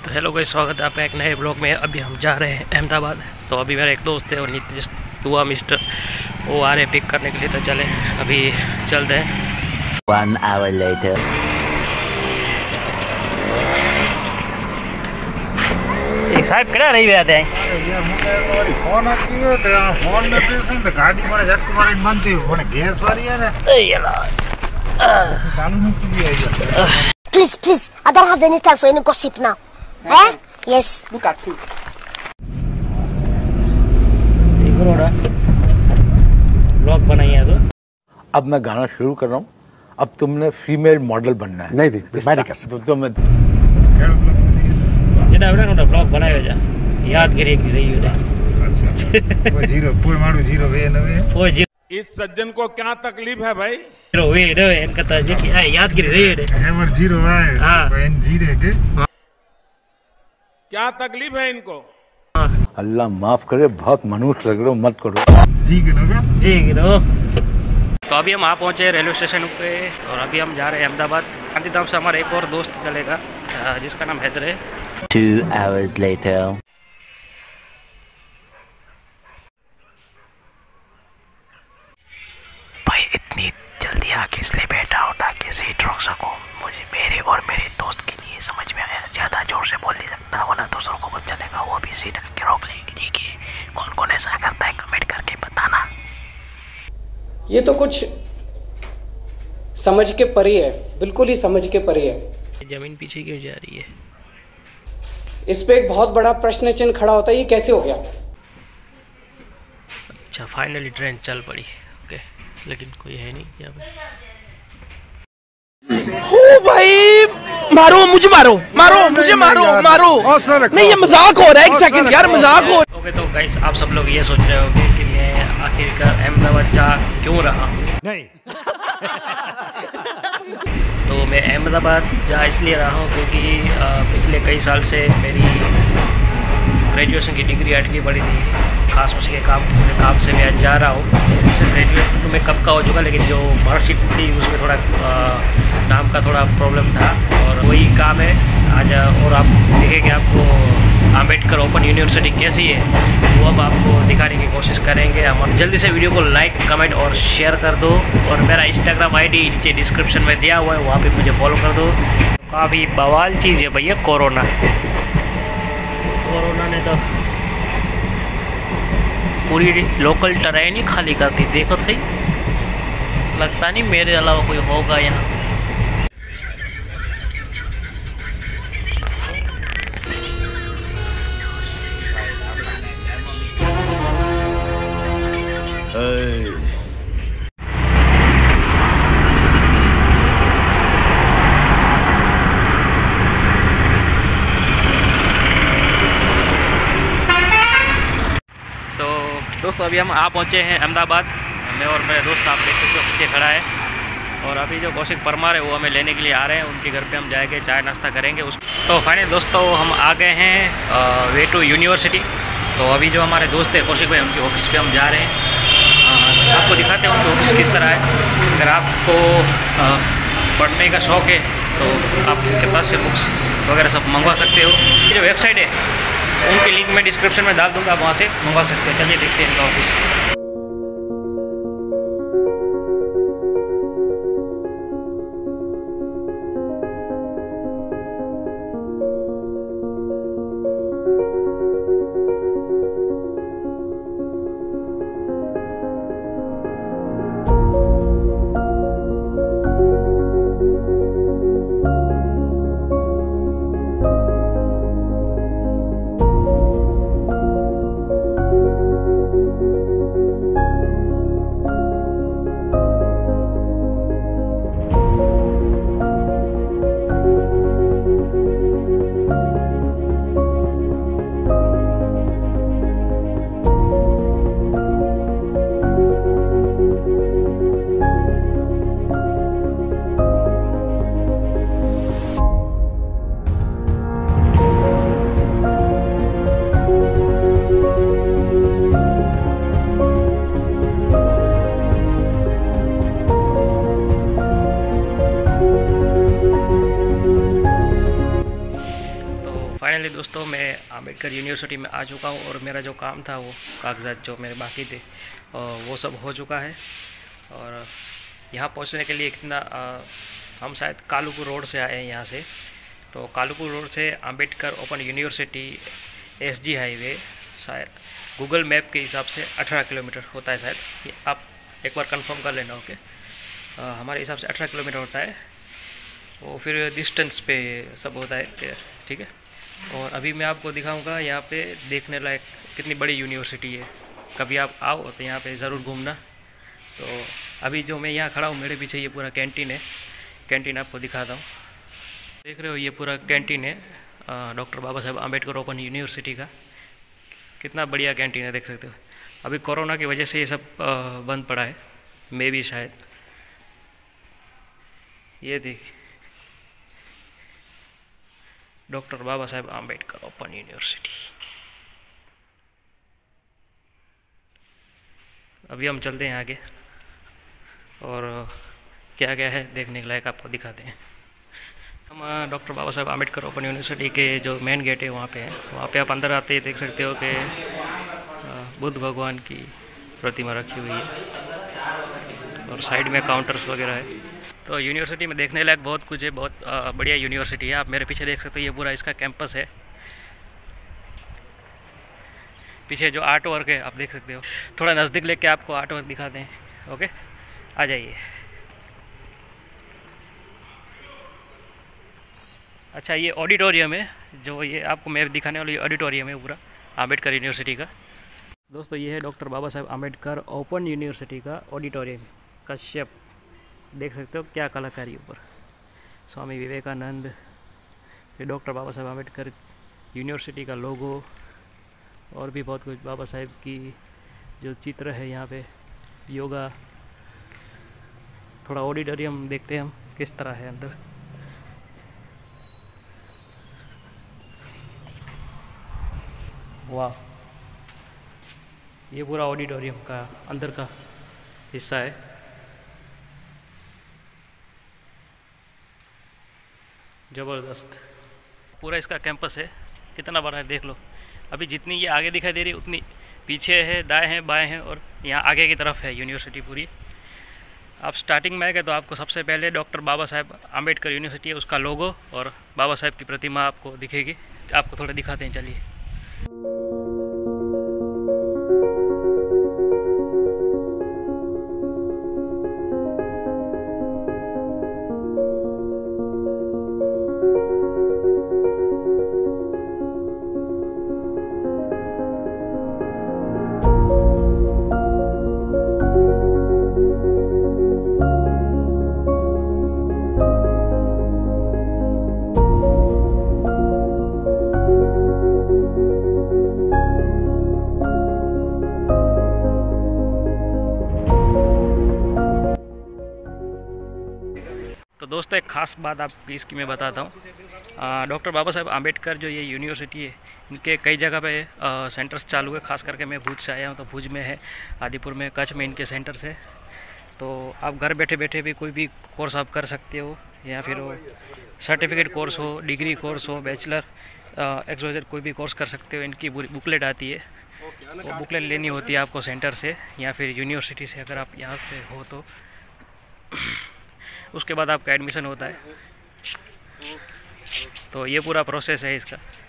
तो hello guys, स्वागत है आपका एक नए ब्लॉग में। अभी हम जा रहे हैं अहमदाबाद। तो अभी मेरा एक दोस्त है और नीतीश दुआ मिस्टर वो आ रहे पिक करने के लिए। तो चले अभी चलते हैं। 1 hour later. एक साहब करा रही बात है फोन आती है तो फोन में तो गाड़ी मारे झटक मारे बनती है फोन गैस वाली है ना चालू नहीं की है। Please, I don't have any time for any gossip now. Eh? Yes. Look at you. Blog बनाइए तो अब मैं गाना शुरू कर रहा हूँ। अब तुमने फीमेल मॉडल बनना है। नहीं मैं नहीं कर सकता। तो मैं जेटा बेटा नोटा ब्लॉग बनायो जा यादगिरी एक रही है। अच्छा वो जीरो पूरे मारू जीरो वे नवे वो जीरो इस सज्जन को क्या तकलीफ है भाई? वे रे इनका तो जे यादगिरी रही है। हैवर जीरो है हां बहन जीरो के क्या तकलीफ है इनको? अल्लाह माफ करे, बहुत मनुष्य लग रहे हो, मत करो। जी गिनोगा जी गिनो। तो अभी हम आ पहुंचे रेलवे स्टेशन पे और अभी हम जा रहे हैं अहमदाबाद। गांधीधाम से हमारा एक और दोस्त चलेगा जिसका नाम हैदर है। 2 hours later. भाई इतनी जल्दी आके इसलिए बैठा हूँ ताकि सीट रोक सकूँ। मुझे मेरे और मेरे दोस्त के लिए समझ में आया, ज़्यादा जोर से बोल नहीं सकता वरना दूसरों को पता चलेगा, वो भी सीट आके रोक लेंगे। ठीक है, कौन कौन ऐसा करता है कमेंट करके बताना। ये तो कुछ समझ के परे है, बिल्कुल ही समझ के परे है। जमीन पीछे क्यों जा रही है? इस पे एक बहुत बड़ा प्रश्न चिन्ह खड़ा होता है, ये कैसे हो गया? अच्छा, फाइनली ट्रेन चल पड़ी। ओके, लेकिन कोई है नहीं यहाँ पे। ओ भाई मारो मुझे, मारो मुझे, मारो नहीं, ये मजाक हो रहा है। एक सेकंड यार, मजाक हो। ओके तो गाइस, आप सब लोग ये सोच रहे होंगे कि मैं आखिरकार अहमदाबाद जा क्यों रहा हूँ। नहीं तो मैं अहमदाबाद जा इसलिए रहा हूँ क्योंकि पिछले कई साल से मेरी ग्रेजुएशन की डिग्री अटकी पड़ी थी। खास उसके काम से मैं आज जा रहा हूँ। वैसे ग्रेजुएट तो मैं कब का हो चुका, लेकिन जो मार्कशीट थी उसमें थोड़ा नाम का थोड़ा प्रॉब्लम था और वही काम है आज। और आप देखेंगे आपको अम्बेडकर ओपन यूनिवर्सिटी कैसी है वो अब आपको दिखाने की कोशिश करेंगे हम। जल्दी से वीडियो को लाइक कमेंट और शेयर कर दो और मेरा इंस्टाग्राम आईडी नीचे डिस्क्रिप्शन में दिया हुआ है, वहाँ पे मुझे फॉलो कर दो। काफ़ी बवाल चीज़ है भैया कोरोना ने तो पूरी लोकल ट्रेन ही खाली कर दी। देखो सही, लगता नहीं मेरे अलावा कोई होगा यहाँ। दोस्तों अभी हम आ पहुँचे हैं अहमदाबाद। मैं और मेरे दोस्त, आप देख सकते हो पीछे खड़ा है। और अभी जो कौशिक परमार है वो हमें लेने के लिए आ रहे हैं। उनके घर पे हम जाएंगे, चाय नाश्ता करेंगे उस। तो फाइनली दोस्तों हम आ गए हैं वे टू यूनिवर्सिटी। तो अभी जो हमारे दोस्त है कौशिक भाई, उनके ऑफिस पे हम जा रहे हैं। आपको दिखाते हैं उनके ऑफिस किस तरह है। अगर आपको पढ़ने का शौक़ है तो आप उनके पास से बुक्स वगैरह सब मंगवा सकते हो। ये जो वेबसाइट है उनके लिंक मैं डिस्क्रिप्शन में डाल दूँगा, आप वहाँ से मंगवा सकते हैं। चलिए देखते हैं इनका ऑफिस। फाइनली दोस्तों मैं अम्बेडकर यूनिवर्सिटी में आ चुका हूँ और मेरा जो काम था वो कागजात जो मेरे बाकी थे वो सब हो चुका है। और यहाँ पहुँचने के लिए कितना हम शायद कालूपुर रोड से आए हैं यहाँ से। तो कालूपुर रोड से Ambedkar open university SG highway शायद गूगल मैप के हिसाब से 18 किलोमीटर होता है शायद, ये आप एक बार कंफर्म कर लेना। ओके, हमारे हिसाब से 18 किलोमीटर होता है, वो फिर डिस्टेंस पे सब होता है, ठीक है। और अभी मैं आपको दिखाऊंगा यहाँ पे देखने लायक कितनी बड़ी यूनिवर्सिटी है। कभी आप आओ तो यहाँ पे ज़रूर घूमना। तो अभी जो मैं यहाँ खड़ा हूँ मेरे पीछे ये पूरा कैंटीन है, कैंटीन आपको दिखाता हूँ। देख रहे हो ये पूरा कैंटीन है doctor Baba Saheb Ambedkar open university का। कितना बढ़िया कैंटीन है, देख सकते हो। अभी कोरोना की वजह से ये सब बंद पड़ा है, मे भी शायद। ये देखिए doctor Baba Saheb Ambedkar open university. अभी हम चलते हैं आगे और क्या क्या है देखने के लायक आपको दिखाते हैं। हम doctor Baba Saheb Ambedkar open university के जो मेन गेट है वहाँ पे हैं। वहाँ पे आप अंदर आते ही देख सकते हो कि बुद्ध भगवान की प्रतिमा रखी हुई है और साइड में काउंटर्स वगैरह है। तो यूनिवर्सिटी में देखने लायक बहुत कुछ है, बहुत बढ़िया यूनिवर्सिटी है। आप मेरे पीछे देख सकते हो ये पूरा इसका कैंपस है। पीछे जो आर्ट वर्क है आप देख सकते हो। थोड़ा नज़दीक लेके आपको आर्ट वर्क दिखाते हैं। ओके, आ जाइए। अच्छा, ये ऑडिटोरियम है, जो ये आपको मैं दिखाने वाली ऑडिटोरियम है पूरा अम्बेडकर यूनिवर्सिटी का। दोस्तों ये है doctor Baba Saheb Ambedkar open university का ऑडिटोरियम का शेप। देख सकते हो क्या कलाकारी ऊपर, स्वामी विवेकानंद, फिर डॉक्टर बाबा साहेब अम्बेडकर यूनिवर्सिटी का लोगो और भी बहुत कुछ। बाबा साहेब की जो चित्र है यहाँ पे, योगा। थोड़ा ऑडिटोरियम देखते हैं हम किस तरह है अंदर। वाह, ये पूरा ऑडिटोरियम का अंदर का हिस्सा है। ज़बरदस्त पूरा इसका कैंपस है, कितना बड़ा है देख लो। अभी जितनी ये आगे दिखाई दे रही है उतनी पीछे है, दाएं हैं, बाएं हैं और यहाँ आगे की तरफ है यूनिवर्सिटी पूरी। आप स्टार्टिंग में आएगा तो आपको सबसे पहले डॉक्टर बाबा साहेब अम्बेडकर यूनिवर्सिटी है उसका लोगो और बाबा साहेब की प्रतिमा आपको दिखेगी। आपको थोड़ा दिखाते हैं, चलिए। तो दोस्तों एक ख़ास बात आपकी इसकी मैं बताता हूँ। डॉक्टर बाबा साहेब अम्बेडकर जो ये यूनिवर्सिटी है, इनके कई जगह पे सेंटर्स चालू है। खास करके मैं भुज से आया हूँ, तो भुज में है, आदिपुर में, कच्छ में इनके सेंटर्स है। तो आप घर बैठे बैठे भी कोई भी कोर्स आप कर सकते हो, या फिर वो सर्टिफिकेट कोर्स हो, डिग्री कोर्स हो, बैचलर XYZ कोई भी कोर्स कर सकते हो। इनकी बुकलेट आती है, वो बुकलेट लेनी होती है आपको सेंटर से या फिर यूनिवर्सिटी से, अगर आप यहाँ से हो तो। उसके बाद आपका एडमिशन होता है। तो ये पूरा प्रोसेस है इसका।